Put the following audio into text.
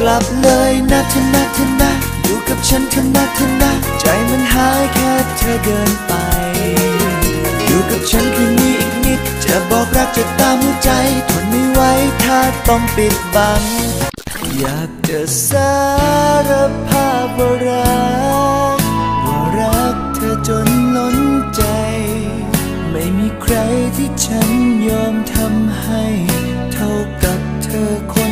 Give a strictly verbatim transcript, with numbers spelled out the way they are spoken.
ลับเลยนะเธอนะเธอนะอยู่กับฉันเธอนะเธอนะใจมันหายแค่เธอเดินไปอยู่กับฉันคืนนี้อีกนิดจะบอกรักจะตามหัวใจทนไม่ไหวถ้าต้องปิดบังอยากจะสารภาพว่ารักว่ารักเธอจนล้นใจไม่มีใครที่ฉันยอมทำให้เท่ากับเธอคน